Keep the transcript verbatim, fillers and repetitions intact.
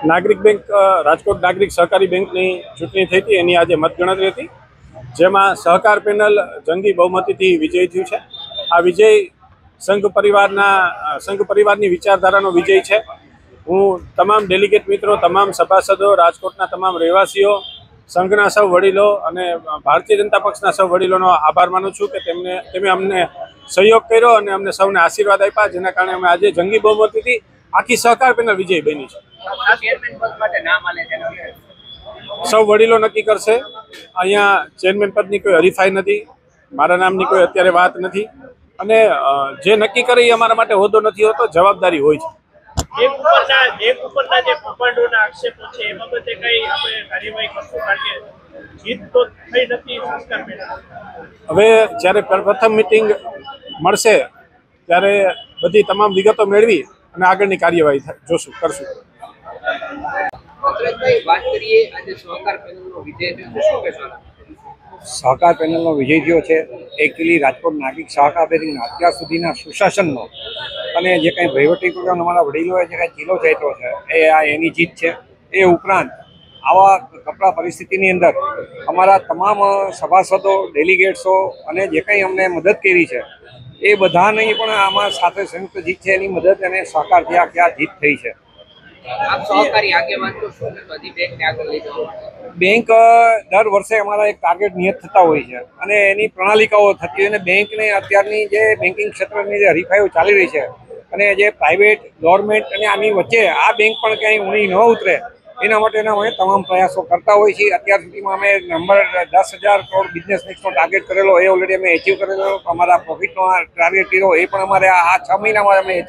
નાગરિક બેંક રાજકોટ નાગરિક સહકારી બેંકની ચૂંટણી થઈ હતી, એની આજે મતગણતરી હતી, જેમાં સહકાર પેનલ જંગી બહુમતીથી વિજય થયું છે। આ વિજય સંઘ પરિવારના સંઘ પરિવારની વિચારધારાનો વિજય છે। હું તમામ ડેલિગેટ મિત્રો, તમામ સભાસદો, રાજકોટના તમામ રહેવાસીઓ, સંઘના સૌ વડીલો અને ભારતીય જનતા પક્ષના સૌ વડીલોનો આભાર માનું છું કે તેમને તેમે અમને સહયોગ કર્યો અને અમને સૌને આશીર્વાદ આપ્યા, જેના કારણે અમે આજે જંગી બહુમતીથી આખી સહકાર પેનલ વિજય બની છે। સૌ વડીલો નક્કી કરશે। અહીંયા ચેરમેન પદની કોઈ હરીફાઈ નથી, મારા નામની કોઈ અત્યારે વાત નથી, અને જે નક્કી કરે એ અમારા માટે હોદ્દો નથી હોતો, જવાબદારી હોય છે। એક ઉપરના એક ઉપરના જે કૌભાંડોના આક્ષેપો છે એ બાબતે કઈ આપણે કાર્યવાહી કરશું, કારણ કે જીત તો થઈ નથી સંસ્કાર પેનલ। હવે જ્યારે પ્રથમ મીટિંગ મળશે ત્યારે બધી તમામ વિગતો મેળવી અને આગળની કાર્યવાહી જોશું કરશું। સહકાર પેનલનો વિજય થયો છે। એકચ્યુઅલી રાજકોટ નાગરિક સહકાર બેંકના અત્યાર સુધીના સુશાસનનો અને જે કંઈ વહીવટી પ્રોગ્રામ અમારા વડીલોએ જે કાંઈ ચીલો ચાટ્યો છે એ આ એની જીત છે। એ ઉપરાંત આવા કપરા પરિસ્થિતિની અંદર અમારા તમામ સભાસદો, ડેલિગેટ્સો અને જે કંઈ અમને મદદ કરી છે એ બધાની પણ આમાં સાથે સંયુક્ત જીત છે। એની મદદ અને સહકારથી આ ક્યાં જીત થઈ છે। બેંક દર વર્ષે અમારા એક ટાર્ગેટ નિયત થતા હોય છે અને એની પ્રણાલિકાઓ થતી હોય, અને બેંકને અત્યારની જે બેન્કિંગ ક્ષેત્રની જે હરીફાઈઓ ચાલી રહી છે અને જે પ્રાઇવેટ, ગવર્મેન્ટ અને આની વચ્ચે આ બેંક પણ ક્યાંય ઊણી ન ઉતરે એના માટેના અમે તમામ પ્રયાસો કરતા હોઈએ છીએ। અત્યાર સુધીમાં અમે નંબર દસ હજાર કરોડ બિઝનેસ મિક્સનો ટાર્ગેટ કરેલો એ ઓલરેડી અમે એચીવ કરેલો, અમારા પ્રોફિટનો ટાર્ગેટ કર્યો એ પણ અમારે આ છ મહિનામાં અમે